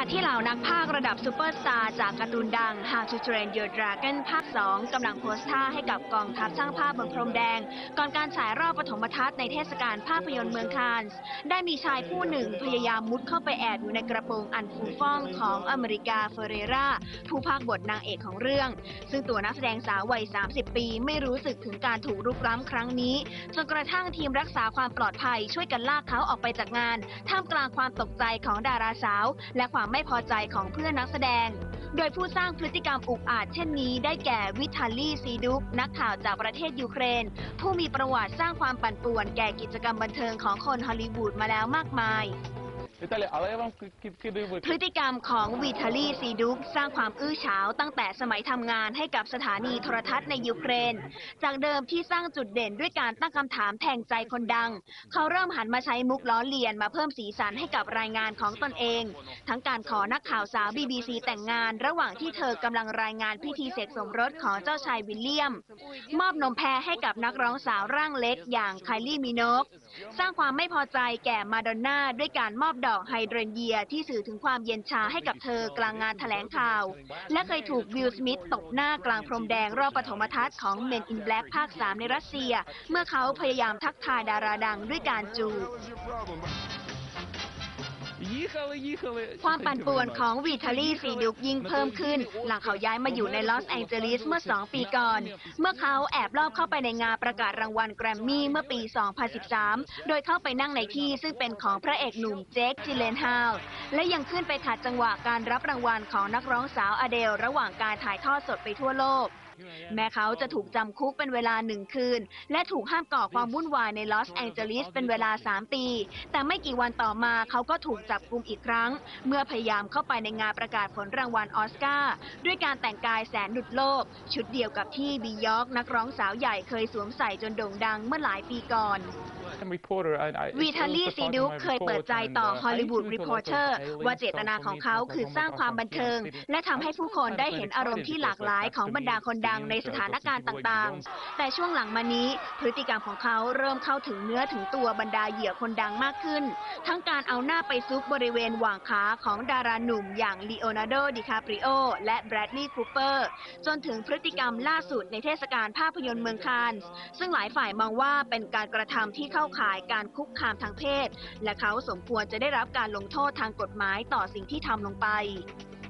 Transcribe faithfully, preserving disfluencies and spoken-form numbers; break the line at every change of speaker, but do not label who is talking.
ะที่เหล่านักพากย์ระดับซูเปอร์สตาร์จากการ์ตูนดัง How to Train Your Dragon ภาค สอง กำลังโพสท่าให้กับกองทัพช่างภาพบนพรมแดงก่อนการฉายรอบปฐมทัศน์ในเทศกาลภาพยนตร์เมืองคานส์ได้มีชายผู้หนึ่งพยายามมุดเข้าไปแอบอยู่ในกระโปรงอันฟูฟ่องของอเมริกาเฟเรราผู้พากย์บทนางเอกของเรื่องซึ่งตัวนักแสดงสาววัย สามสิบ ปีไม่รู้สึกถึงการถูกรุกล้ำครั้งนี้จนกระทั่งทีมรักษาความปลอดภัยช่วยกันลากเขาออกไปจากงานท่ามกลางความตกใจของดาราสาวและความไม่พอใจของเพื่อนนักแสดงโดยผู้สร้างพฤติกรรมอุกอาจเช่นนี้ได้แก่วิทาลีซีดุกนักข่าวจากประเทศยูเครนผู้มีประวัติสร้างความปั่นป่วนแก่กิจกรรมบันเทิงของคนฮอลลีวูดมาแล้วมากมายพฤติกรรมของวิทาลีซีดุกสร้างความอื้อฉาวตั้งแต่สมัยทำงานให้กับสถานีโทรทัศน์ในยูเครนจากเดิมที่สร้างจุดเด่นด้วยการตั้งคำถามแทงใจคนดังเขาเริ่มหันมาใช้มุกล้อเลียนมาเพิ่มสีสันให้กับรายงานของตนเองทั้งการขอนักข่าวสาว บี บี ซี แต่งงานระหว่างที่เธอกำลังรายงานพิธีเสกสมรสของเจ้าชายวิลเลียมมอบนมแพรให้กับนักร้องสาวร่างเล็กอย่างไคลี่มิโนกสร้างความไม่พอใจแก่มาดอนน่าด้วยการมอบดอกไฮเดรนเยียที่สื่อถึงความเย็นชาให้กับเธอกลางงานแถลงข่าวและเคยถูกวิล สมิธตบหน้ากลางพรมแดงรอบปฐมทัศน์ของ Men in Black ภาค สาม ในรัสเซียเมื่อเขาพยายามทักทายดาราดังด้วยการจูบความปั่นป่วนของวิทาลีซีดุกยิ่งเพิ่มขึ้นหลังเขาย้ายมาอยู่ในลอสแองเจลิสเมื่อสองปีก่อนเมื่อเขาแอบลอบเข้าไปในงานประกาศรางวัลแกรมมี่เมื่อปี สองพันสิบสาม โดยเข้าไปนั่งในที่ซึ่งเป็นของพระเอกหนุ่มเจค จิเลนฮาลและยังขึ้นไปขัดจังหวะการรับรางวัลของนักร้องสาวอเดลระหว่างการถ่ายทอดสดไปทั่วโลกแม้เขาจะถูกจำคุกเป็นเวลาหนึ่งคืนและถูกห้ามก่อความวุ่นวายในลอสแองเจลิสเป็นเวลาสามปีแต่ไม่กี่วันต่อมาเขาก็ถูกจับกุมอีกครั้งเมื่อพยายามเข้าไปในงานประกาศผลรางวัลออสการ์ด้วยการแต่งกายแสนดุจโลกชุดเดียวกับที่บียอกนักร้องสาวใหญ่เคยสวมใส่จนโด่งดังเมื่อหลายปีก่อนวิทาลีซีดุกเคยเปิดใจต่อฮอลลีวูดรีพอร์เตอร์ว่าเจตนาของเขาคือสร้างความบันเทิงและทำให้ผู้คนได้เห็นอารมณ์ที่หลากหลายของบรรดาคนดังในสถานการณ์ต่างๆแต่ช่วงหลังมานี้พฤติกรรมของเขาเริ่มเข้าถึงเนื้อถึงตัวบรรดาเหยื่อคนดังมากขึ้นทั้งการเอาหน้าไปซุกบริเวณหว่างขาของดาราหนุ่มอย่างลีโอนาร์โด ดิคาปริโอและแบรดลีย์ คูเปอร์จนถึงพฤติกรรมล่าสุดในเทศกาลภาพยนตร์เมืองคานส์ซึ่งหลายฝ่ายมองว่าเป็นการกระทำที่เข้าข่ายการคุกคามทางเพศและเขาสมควรจะได้รับการลงโทษทางกฎหมายต่อสิ่งที่ทำลงไป